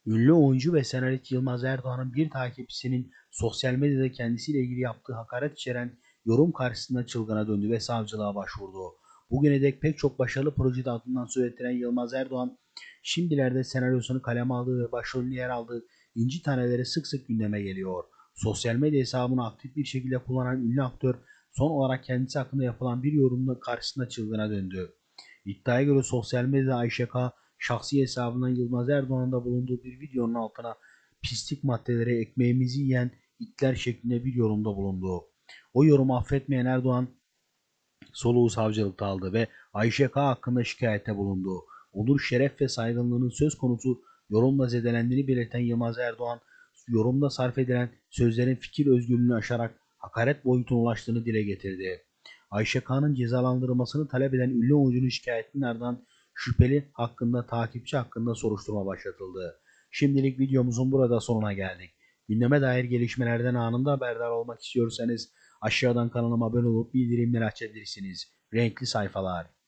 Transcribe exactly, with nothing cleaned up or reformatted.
Ünlü oyuncu ve senarist Yılmaz Erdoğan'ın bir takipçisinin sosyal medyada kendisiyle ilgili yaptığı hakaret içeren yorum karşısında çılgına döndü ve savcılığa başvurdu. Bugüne dek pek çok başarılı projede adından söz ettiren Yılmaz Erdoğan, şimdilerde senaryosunu kaleme aldığı ve başrolünü yer aldığı İnci Taneleri sık sık gündeme geliyor. Sosyal medya hesabını aktif bir şekilde kullanan ünlü aktör, son olarak kendisi hakkında yapılan bir yorumla karşısında çılgına döndü. İddiaya göre sosyal medyada Ayşe K. şahsi hesabından Yılmaz Erdoğan'ın da bulunduğu bir videonun altına pislik maddeleri ekmeğimizi yiyen itler şeklinde bir yorumda bulundu. O yorumu affetmeyen Erdoğan soluğu savcılıkta aldı ve Ayşe K. hakkında şikayette bulundu. Onur, şeref ve saygınlığının söz konusu yorumla zedelendiğini belirten Yılmaz Erdoğan, yorumda sarf edilen sözlerin fikir özgürlüğünü aşarak hakaret boyutuna ulaştığını dile getirdi. Ayşe K'nın cezalandırılmasını talep eden ünlü oyuncunun şikayetinin ardından şüpheli hakkında takipçi hakkında soruşturma başlatıldı. Şimdilik videomuzun burada sonuna geldik. Gündeme dair gelişmelerden anında haberdar olmak istiyorsanız aşağıdan kanalıma abone olup bildirimleri açabilirsiniz. Renkli sayfalar.